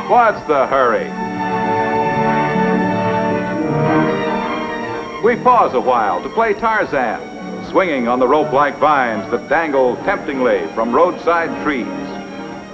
What's the hurry? We pause a while to play Tarzan, swinging on the rope-like vines that dangle temptingly from roadside trees.